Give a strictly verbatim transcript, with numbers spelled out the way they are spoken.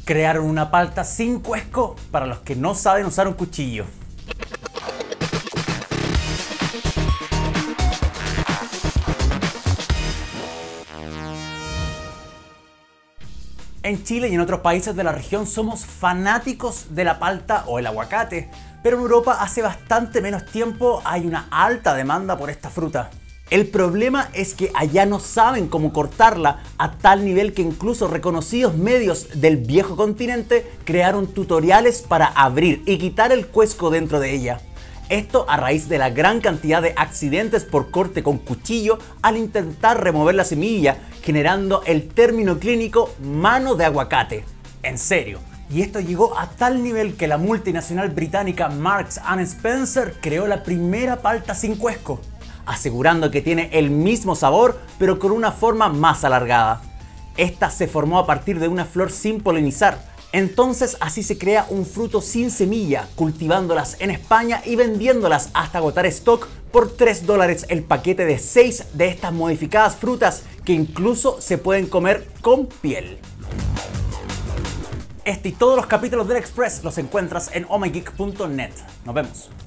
Crearon una palta sin cuesco para los que no saben usar un cuchillo. En Chile y en otros países de la región somos fanáticos de la palta o el aguacate, pero en Europa hace bastante menos tiempo hay una alta demanda por esta fruta. El problema es que allá no saben cómo cortarla a tal nivel que incluso reconocidos medios del viejo continente crearon tutoriales para abrir y quitar el cuesco dentro de ella. Esto a raíz de la gran cantidad de accidentes por corte con cuchillo al intentar remover la semilla, generando el término clínico mano de aguacate. En serio. Y esto llegó a tal nivel que la multinacional británica Marks and Spencer creó la primera palta sin cuesco, asegurando que tiene el mismo sabor pero con una forma más alargada. Esta se formó a partir de una flor sin polinizar. Entonces así se crea un fruto sin semilla, cultivándolas en España y vendiéndolas hasta agotar stock por tres dólares el paquete de seis de estas modificadas frutas que incluso se pueden comer con piel. Este y todos los capítulos del Express los encuentras en oh my geek punto net. Nos vemos.